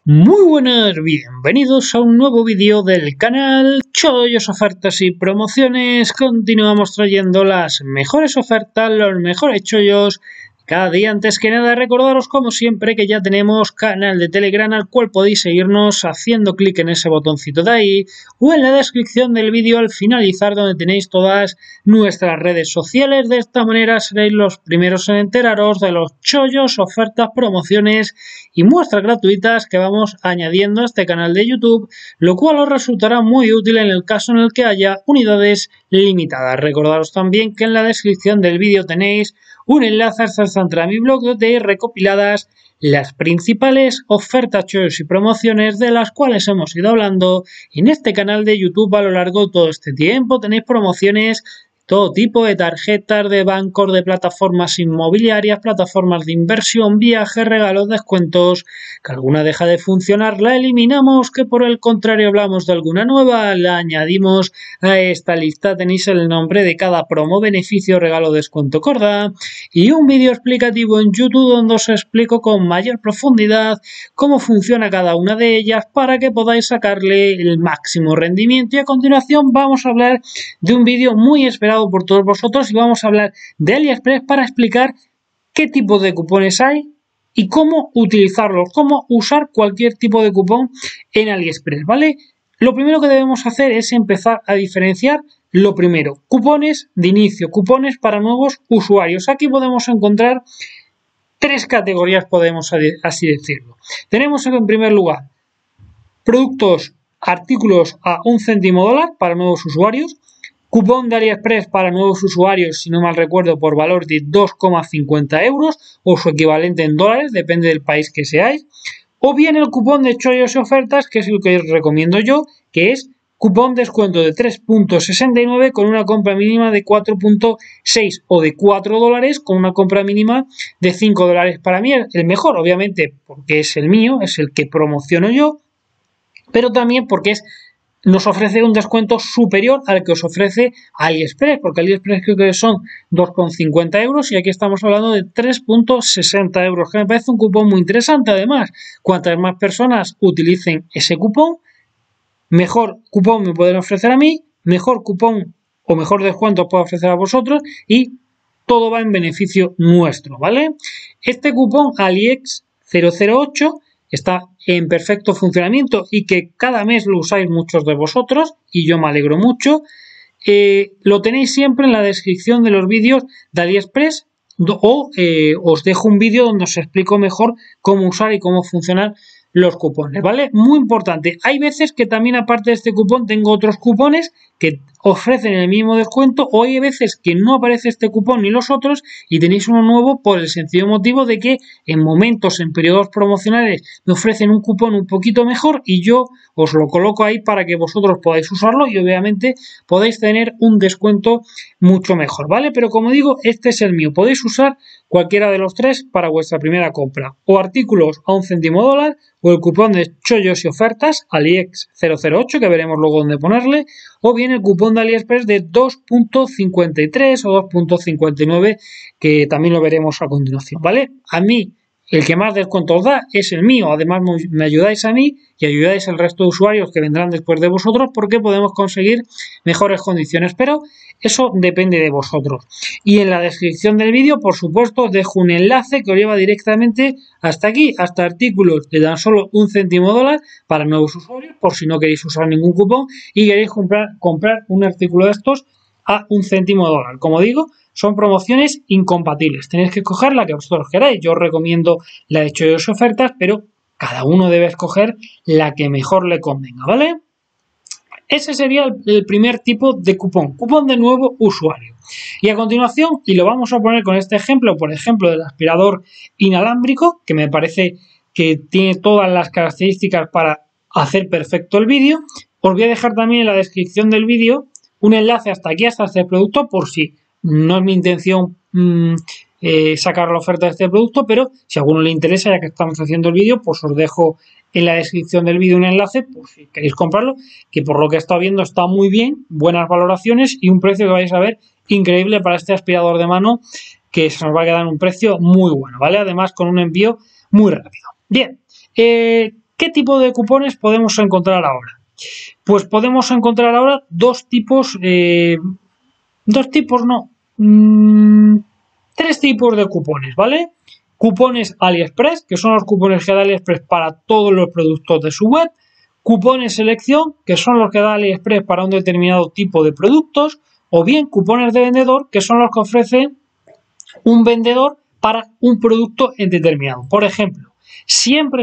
Muy buenas, bienvenidos a un nuevo vídeo del canal Chollos, Ofertas y Promociones. Continuamos trayendo las mejores ofertas, los mejores chollos cada día. Antes que nada, recordaros como siempre que ya tenemos canal de Telegram al cual podéis seguirnos haciendo clic en ese botoncito de ahí o en la descripción del vídeo al finalizar, donde tenéis todas nuestras redes sociales. De esta manera seréis los primeros en enteraros de los chollos, ofertas, promociones y muestras gratuitas que vamos añadiendo a este canal de YouTube, lo cual os resultará muy útil en el caso en el que haya unidades limitadas. Recordaros también que en la descripción del vídeo tenéis un enlace hasta mi blog donde hay recopiladas las principales ofertas, chollos y promociones de las cuales hemos ido hablando en este canal de YouTube a lo largo de todo este tiempo. Tenéis promociones todo tipo de tarjetas, de bancos, de plataformas inmobiliarias, plataformas de inversión, viajes, regalos, descuentos. Que alguna deja de funcionar, la eliminamos, que por el contrario hablamos de alguna nueva, la añadimos a esta lista. Tenéis el nombre de cada promo, beneficio, regalo, descuento, corda y un vídeo explicativo en YouTube donde os explico con mayor profundidad cómo funciona cada una de ellas para que podáis sacarle el máximo rendimiento. Y a continuación vamos a hablar de un vídeo muy esperado por todos vosotros y vamos a hablar de AliExpress para explicar qué tipo de cupones hay y cómo utilizarlos, cómo usar cualquier tipo de cupón en AliExpress, ¿vale? Lo primero que debemos hacer es empezar a diferenciar lo primero, cupones de inicio, cupones para nuevos usuarios. Aquí podemos encontrar tres categorías, podemos así decirlo. Tenemos en primer lugar productos, artículos a 1 céntimo dólar para nuevos usuarios. Cupón de AliExpress para nuevos usuarios, si no mal recuerdo, por valor de 2,50 euros o su equivalente en dólares, depende del país que seáis. O bien el cupón de chollos y ofertas, que es el que os recomiendo yo, que es cupón descuento de 3,69 con una compra mínima de 4,6 o de 4 dólares con una compra mínima de 5 dólares. Para mí el mejor, obviamente, porque es el mío, es el que promociono yo, pero también porque nos ofrece un descuento superior al que os ofrece AliExpress, porque AliExpress creo que son 2,50 euros y aquí estamos hablando de 3,60 euros, que me parece un cupón muy interesante. Además, cuantas más personas utilicen ese cupón, mejor cupón me pueden ofrecer a mí, mejor cupón o mejor descuento os puedo ofrecer a vosotros y todo va en beneficio nuestro, ¿vale? Este cupón AliEx 008 está en perfecto funcionamiento y que cada mes lo usáis muchos de vosotros y yo me alegro mucho. Lo tenéis siempre en la descripción de los vídeos de AliExpress o os dejo un vídeo donde os explico mejor cómo usar y cómo funcionan los cupones, ¿vale? Muy importante, hay veces que también aparte de este cupón tengo otros cupones que ofrecen el mismo descuento, o hay veces que no aparece este cupón ni los otros y tenéis uno nuevo por el sencillo motivo de que en momentos, en periodos promocionales me ofrecen un cupón un poquito mejor y yo os lo coloco ahí para que vosotros podáis usarlo y obviamente podéis tener un descuento mucho mejor, ¿vale? Pero como digo, este es el mío, podéis usar cualquiera de los tres para vuestra primera compra, o artículos a 1 céntimo dólar, o el cupón de chollos y ofertas AliEx 008, que veremos luego dónde ponerle, o bien el cupón de AliExpress de 2,53 o 2,59, que también lo veremos a continuación, ¿vale? A mí el que más descuento os da es el mío, además me ayudáis a mí y ayudáis al resto de usuarios que vendrán después de vosotros porque podemos conseguir mejores condiciones, pero eso depende de vosotros. Y en la descripción del vídeo, por supuesto, os dejo un enlace que os lleva directamente hasta aquí, hasta artículos de tan solo 1 céntimo dólar para nuevos usuarios, por si no queréis usar ningún cupón y queréis comprar un artículo de estos a 1 céntimo dólar. Como digo, son promociones incompatibles. Tenéis que escoger la que vosotros queráis. Yo os recomiendo la de chollos y ofertas, pero cada uno debe escoger la que mejor le convenga, ¿vale? Ese sería el primer tipo de cupón, cupón de nuevo usuario. Y a continuación, y lo vamos a poner con este ejemplo, por ejemplo, del aspirador inalámbrico, que me parece que tiene todas las características para hacer perfecto el vídeo. Os voy a dejar también en la descripción del vídeo un enlace hasta aquí, hasta este producto, por si no es mi intención sacar la oferta de este producto, pero si a alguno le interesa, ya que estamos haciendo el vídeo, pues os dejo en la descripción del vídeo un enlace, por si queréis comprarlo, que por lo que he estado viendo está muy bien, buenas valoraciones y un precio que vais a ver increíble para este aspirador de mano, que se nos va a quedar en un precio muy bueno, ¿vale? Además con un envío muy rápido. Bien, ¿Qué tipo de cupones podemos encontrar ahora? Pues podemos encontrar ahora tres tipos de cupones, ¿vale? Cupones AliExpress, que son los cupones que da AliExpress para todos los productos de su web. Cupones selección, que son los que da AliExpress para un determinado tipo de productos. O bien cupones de vendedor, que son los que ofrece un vendedor para un producto en determinado. Por ejemplo, siempre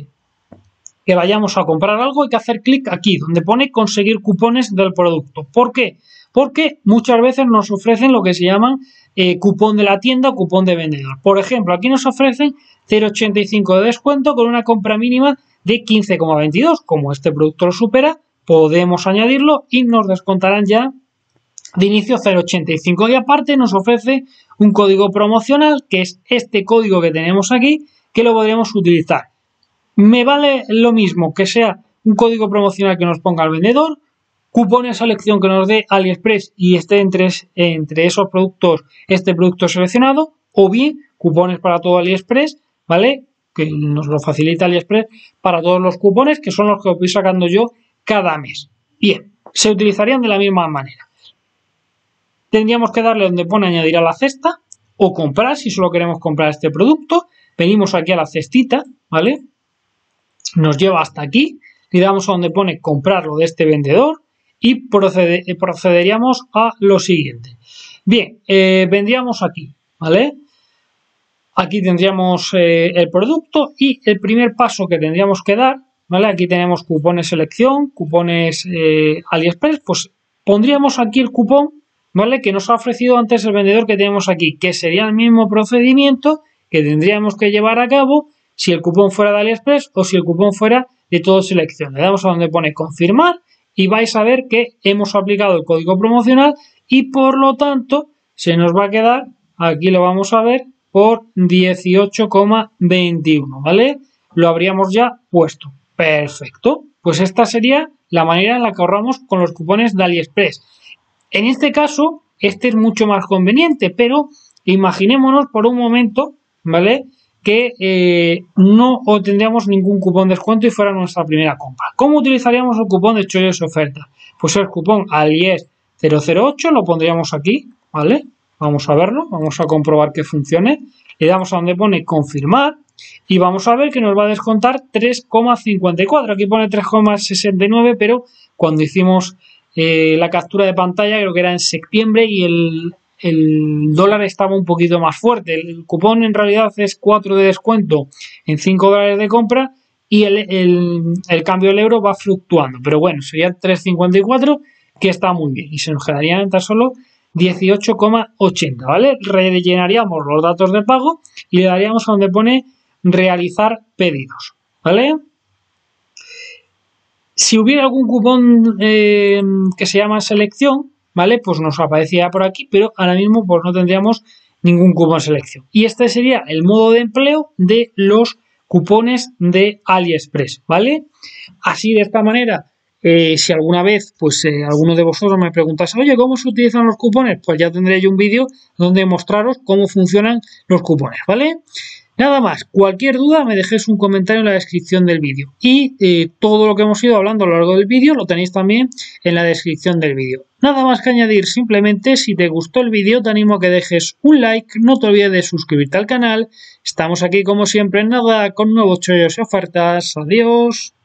que vayamos a comprar algo hay que hacer clic aquí, donde pone conseguir cupones del producto. ¿Por qué? Porque muchas veces nos ofrecen lo que se llaman cupón de la tienda o cupón de vendedor. Por ejemplo, aquí nos ofrecen 0,85 de descuento con una compra mínima de 15,22. Como este producto lo supera, podemos añadirlo y nos descontarán ya de inicio 0,85. Y aparte nos ofrece un código promocional, que es este código que tenemos aquí, que lo podremos utilizar. Me vale lo mismo que sea un código promocional que nos ponga el vendedor, cupones de selección que nos dé AliExpress y esté entre esos productos este producto seleccionado, o bien cupones para todo AliExpress, ¿vale? Que nos lo facilita AliExpress para todos los cupones, que son los que voy sacando yo cada mes. Bien, se utilizarían de la misma manera. Tendríamos que darle donde pone añadir a la cesta o comprar, si solo queremos comprar este producto. Venimos aquí a la cestita, ¿vale? Nos lleva hasta aquí, le damos a donde pone comprarlo de este vendedor y procederíamos a lo siguiente. Bien, vendríamos aquí, ¿vale? Aquí tendríamos el producto y el primer paso que tendríamos que dar, ¿vale? Aquí tenemos cupones selección, cupones AliExpress, pues pondríamos aquí el cupón, ¿vale? Que nos ha ofrecido antes el vendedor que tenemos aquí, que sería el mismo procedimiento que tendríamos que llevar a cabo si el cupón fuera de AliExpress o si el cupón fuera de todo selección. Le damos a donde pone confirmar y vais a ver que hemos aplicado el código promocional y por lo tanto se nos va a quedar, aquí lo vamos a ver, por 18,21, ¿vale? Lo habríamos ya puesto. Perfecto. Pues esta sería la manera en la que ahorramos con los cupones de AliExpress. En este caso, este es mucho más conveniente, pero imaginémonos por un momento, ¿vale?, que no obtendríamos ningún cupón de descuento y fuera nuestra primera compra. ¿Cómo utilizaríamos el cupón de chollos y ofertas? Pues el cupón ALIEX 008 lo pondríamos aquí, ¿vale? Vamos a verlo, vamos a comprobar que funcione. Le damos a donde pone confirmar y vamos a ver que nos va a descontar 3,54. Aquí pone 3,69, pero cuando hicimos la captura de pantalla creo que era en septiembre y el dólar estaba un poquito más fuerte. El cupón en realidad es 4 de descuento en 5 dólares de compra y el cambio del euro va fluctuando. Pero bueno, sería 3,54, que está muy bien. Y se nos quedarían tan solo 18,80, ¿vale? Rellenaríamos los datos de pago y le daríamos a donde pone realizar pedidos, ¿vale? Si hubiera algún cupón que se llama selección, ¿vale? Pues nos aparecía por aquí, pero ahora mismo pues no tendríamos ningún cupón selección. Y este sería el modo de empleo de los cupones de AliExpress, ¿vale? Así, de esta manera, si alguna vez pues alguno de vosotros me preguntase, oye, ¿cómo se utilizan los cupones? Pues ya tendré yo un vídeo donde mostraros cómo funcionan los cupones, ¿vale? Nada más, cualquier duda me dejéis un comentario en la descripción del vídeo y todo lo que hemos ido hablando a lo largo del vídeo lo tenéis también en la descripción del vídeo. Nada más que añadir, simplemente si te gustó el vídeo te animo a que dejes un like, no te olvides de suscribirte al canal. Estamos aquí como siempre en nada con nuevos chollos y ofertas. Adiós.